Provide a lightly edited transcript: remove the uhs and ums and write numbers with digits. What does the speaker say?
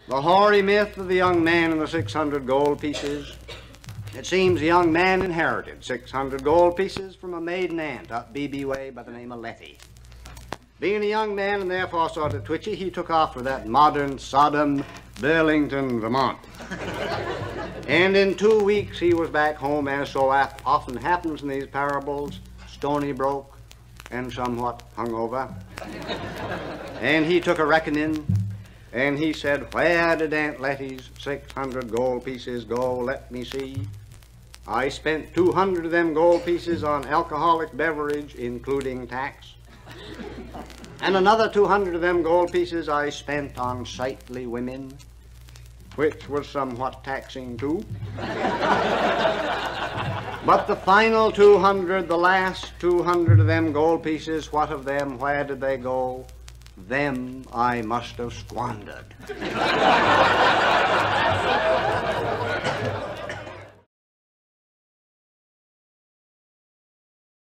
The hoary myth of the young man and the 600 gold pieces. It seems the young man inherited 600 gold pieces from a maiden aunt up BB way by the name of Letty. Being a young man and therefore sort of twitchy, he took off for that modern Sodom, Burlington, Vermont. And in 2 weeks he was back home, as so often happens in these parables, stony broke and somewhat hungover. And he took a reckoning, and he said, "Where did Aunt Letty's 600 gold pieces go? Let me see. I spent 200 of them gold pieces on alcoholic beverage, including tax. And another 200 of them gold pieces I spent on sightly women, which was somewhat taxing too. But the final 200, the last 200 of them gold pieces, what of them? Where did they go? Them I must have squandered."